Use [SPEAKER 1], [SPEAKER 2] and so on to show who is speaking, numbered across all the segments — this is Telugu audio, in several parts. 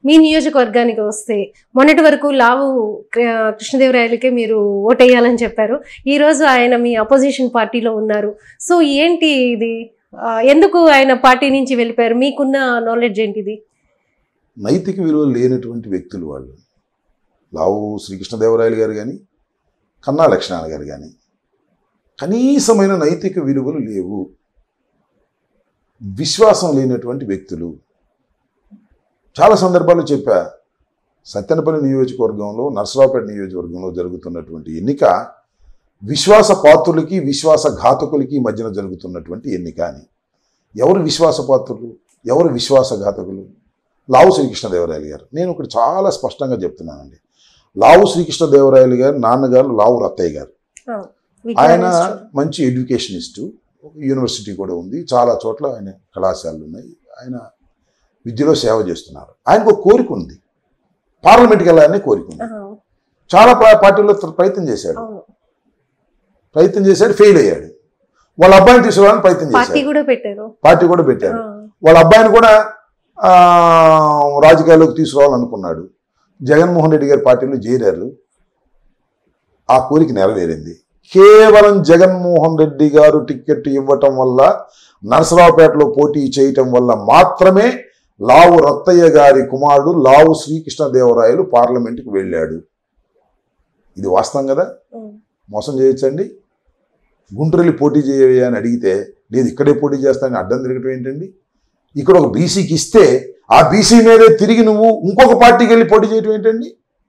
[SPEAKER 1] మీ నియోజకవర్గానికి వస్తే మొన్నటి వరకు లావు కృష్ణదేవరాయలకే మీరు ఓటేయాలని చెప్పారు. ఈ రోజు ఆయన మీ అపోజిషన్ పార్టీలో ఉన్నారు. సో ఏంటి ఇది, ఎందుకు ఆయన పార్టీ నుంచి వెళ్ళిపోయారు? మీకున్న నాలెడ్జ్ ఏంటిది?
[SPEAKER 2] నైతిక విలువలు లేనటువంటి వ్యక్తులు వాళ్ళు. లావు శ్రీకృష్ణదేవరాయలు గారు కానీ, కన్నా లక్ష్మణ గారు కానీ కనీసమైన నైతిక విలువలు లేవు. విశ్వాసం లేనటువంటి వ్యక్తులు. చాలా సందర్భాల్లో చెప్పా, సత్తెనపల్లి నియోజకవర్గంలో, నర్సరావుపేట నియోజకవర్గంలో జరుగుతున్నటువంటి ఎన్నిక విశ్వాస పాత్రులకి విశ్వాసఘాతకులకి మధ్యన జరుగుతున్నటువంటి ఎన్నిక అని. ఎవరు విశ్వాసపాత్రులు, ఎవరు విశ్వాసఘాతకులు? లావు శ్రీకృష్ణదేవరాయలు గారు. నేను ఒకటి చాలా స్పష్టంగా చెప్తున్నానండి. లావు శ్రీకృష్ణదేవరాయలు గారు నాన్నగారు లావు రత్తయ్య గారు. ఆయన మంచి ఎడ్యుకేషనిస్టు, యూనివర్సిటీ కూడా ఉంది, చాలా చోట్ల ఆయన కళాశాలలు ఉన్నాయి, ఆయన విద్యలో సేవ చేస్తున్నారు. ఆయనకు ఒక కోరిక ఉంది, పార్లమెంట్కి వెళ్ళాలనే కోరిక ఉంది. చాలా పార్టీలో ప్రయత్నం చేశాడు, ఫెయిల్ అయ్యాడు. వాళ్ళ అబ్బాయిని తీసుకురావాలని ప్రయత్నం చేశారు, పార్టీ కూడా పెట్టారు. వాళ్ళ అబ్బాయిని కూడా రాజకీయాల్లోకి తీసుకురావాలనుకున్నాడు. జగన్మోహన్ రెడ్డి గారి పార్టీలో చేరారు. ఆ కోరిక నెరవేరింది. కేవలం జగన్మోహన్ రెడ్డి గారు టికెట్ ఇవ్వటం వల్ల, నరసరావుపేటలో పోటీ చేయటం వల్ల మాత్రమే లావు రత్తయ్య గారి కుమారుడు లావు శ్రీకృష్ణదేవరాయలు పార్లమెంటుకు వెళ్ళాడు. ఇది వాస్తవం కదా? మోసం చేయొచ్చండి? గుంటూరులో పోటీ చేయవయ్యా అని అడిగితే, లేదు ఇక్కడే పోటీ చేస్తానని అడ్డం తిరగటం ఏంటండి? ఇక్కడ ఒక బీసీకి ఇస్తే ఆ బీసీ మీదే తిరిగి నువ్వు ఇంకొక పార్టీకి వెళ్ళి పోటీ చేయటం ఏంటండి?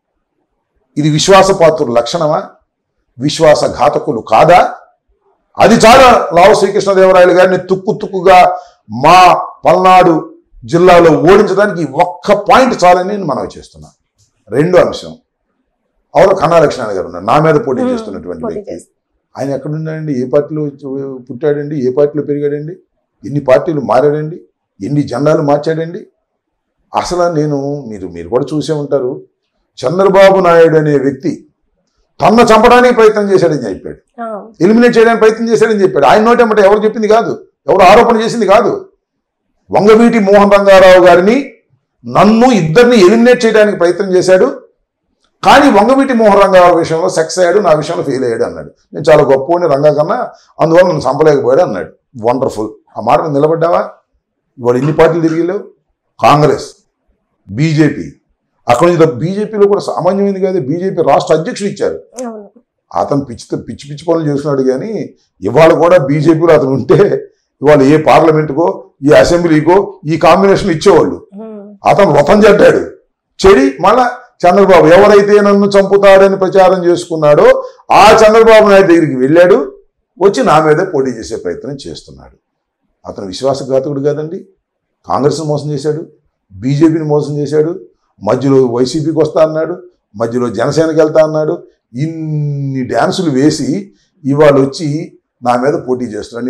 [SPEAKER 2] ఇది విశ్వాసపాత్రుల లక్షణమా? విశ్వాసఘాతకులు కాదా? అది చాలా లావు శ్రీకృష్ణదేవరాయలు గారిని తుక్కుగా మా పల్నాడు జిల్లాలో ఓడించడానికి ఒక్క పాయింట్ చాలని నేను మనవి చేస్తున్నాను. రెండో అంశం, అవును కన్నా లక్ష్మణ గారు ఉన్నారు, నా మీద పోటీ చేస్తున్నటువంటి వ్యక్తి. ఆయన ఎక్కడున్నాడండి? ఏ పార్టీలో పుట్టాడండి? ఏ పార్టీలో పెరిగాడండి? ఎన్ని పార్టీలు మారాడండి? ఎన్ని జెండాలు మార్చాడండి? అసలు మీరు కూడా చూసే ఉంటారు, చంద్రబాబు నాయుడు అనే వ్యక్తి తన చంపడానికి ప్రయత్నం చేశాడని చెప్పాడు, ఎలిమినేట్ చేయడానికి ప్రయత్నం చేశాడని చెప్పాడు. ఆయన నోటేమంటే ఎవరు చెప్పింది కాదు, ఎవరు ఆరోపణ చేసింది కాదు. వంగవీటి మోహన్ రంగారావు గారిని, నన్ను, ఇద్దరిని ఎలిమినేట్ చేయడానికి ప్రయత్నం చేశాడు. కానీ వంగవీటి మోహన్ రంగారావు విషయంలో సక్సెస్ అయ్యాడు, నా విషయంలో ఫెయిల్ అయ్యాడు అన్నాడు. నేను చాలా గొప్పవాడిని రంగా కన్నా, అందువల్ల నన్ను చంపలేకపోయాడు అన్నాడు. వండర్ఫుల్. ఆ మాట మీద నిలబడ్డావా? ఇవాళ ఎన్ని పార్టీలు తిరిగిలేవు? కాంగ్రెస్, బీజేపీ, అక్కడ నుంచి బీజేపీలో కూడా సామాన్యమైంది కాదు, బీజేపీ రాష్ట్ర అధ్యక్షుడు ఇచ్చారు. అతను పిచ్చి పనులు చేస్తున్నాడు. కానీ ఇవాళ కూడా బీజేపీలో అతను ఉంటే ఇవాళ ఏ పార్లమెంటుకో ఈ అసెంబ్లీకో ఈ కాంబినేషన్ ఇచ్చేవాళ్ళు. అతను వ్రతం చెడ్డాడు, చెడి మళ్ళా చంద్రబాబు ఎవరైతే నన్ను చంపుతాడని ప్రచారం చేసుకున్నాడో ఆ చంద్రబాబు నాయుడు దగ్గరికి వెళ్ళాడు, వచ్చి నా మీదే పోటీ చేసే ప్రయత్నం చేస్తున్నాడు. అతను విశ్వాసఘాతకుడు కాదండి. కాంగ్రెస్ని మోసం చేశాడు, బీజేపీని మోసం చేశాడు, మధ్యలో వైసీపీకి వస్తా అన్నాడు, మధ్యలో జనసేనకి వెళ్తా అన్నాడు. ఇన్ని డ్యాన్సులు వేసి ఇవాళ వచ్చి నా మీద పోటీ చేస్తున్నాడు.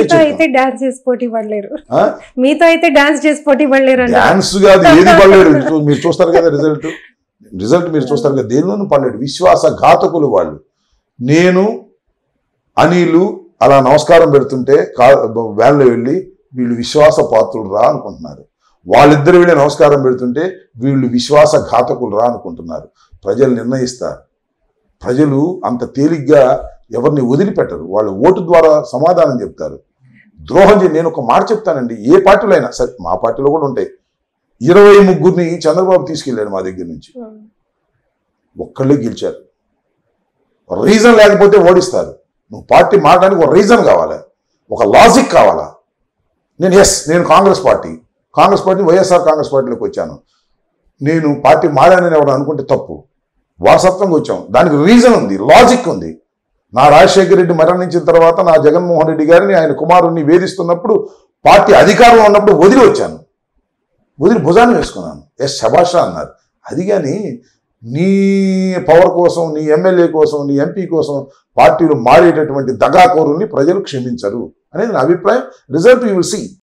[SPEAKER 2] డాన్స్ కాదు, ఏది పడలేరు. మీరు చూస్తారు కదా రిజల్ట్ మీరు చూస్తారు కదా, దేనిలోనూ పడలేడు. విశ్వాసఘాతకులు వాళ్ళు. నేను అనిలు అలా నమస్కారం పెడుతుంటే వ్యాన్లో వెళ్ళి వీళ్ళు విశ్వాస పాత్రులు రా అనుకుంటున్నారు. వాళ్ళిద్దరు వెళ్ళి నమస్కారం పెడుతుంటే వీళ్ళు విశ్వాసఘాతకులు రా అనుకుంటున్నారు. ప్రజలు నిర్ణయిస్తారు. ప్రజలు అంత తేలిగ్గా ఎవరిని వదిలిపెట్టరు. వాళ్ళు ఓటు ద్వారా సమాధానం చెప్తారు. ద్రోహం నేను ఒక మాట చెప్తానండి, ఏ పార్టీలో అయినా సరే, మా పార్టీలో కూడా ఉంటాయి. 23 చంద్రబాబు తీసుకెళ్ళాడు మా దగ్గర నుంచి, ఒక్కళ్ళే గెలిచారు. రీజన్ లేకపోతే ఓడిస్తారు. నువ్వు పార్టీ మారడానికి ఒక రీజన్ కావాలి, ఒక లాజిక్ కావాలా. నేను కాంగ్రెస్ పార్టీ వైఎస్ఆర్ కాంగ్రెస్ పార్టీలోకి వచ్చాను. నేను పార్టీ మారానని ఎవరు అనుకుంటే తప్పు. వారసత్వంగా వచ్చాం, దానికి రీజన్ ఉంది, లాజిక్ ఉంది. నా రాజశేఖర రెడ్డి మరణించిన తర్వాత నా జగన్మోహన్ రెడ్డి గారిని ఆయన కుమారుణ్ణి వేధిస్తున్నప్పుడు పార్టీ అధికారంలో ఉన్నప్పుడు వదిలి వచ్చాను, వదిలి భుజాన్ని వేసుకున్నాను. శభాష అన్నారు. అది కానీ నీ పవర్ కోసం, నీ ఎమ్మెల్యే కోసం, నీ ఎంపీ కోసం పార్టీలు మారేటటువంటి దగాకోరుల్ని ప్రజలు క్షమించరు అనేది నా అభిప్రాయం. Result you will see.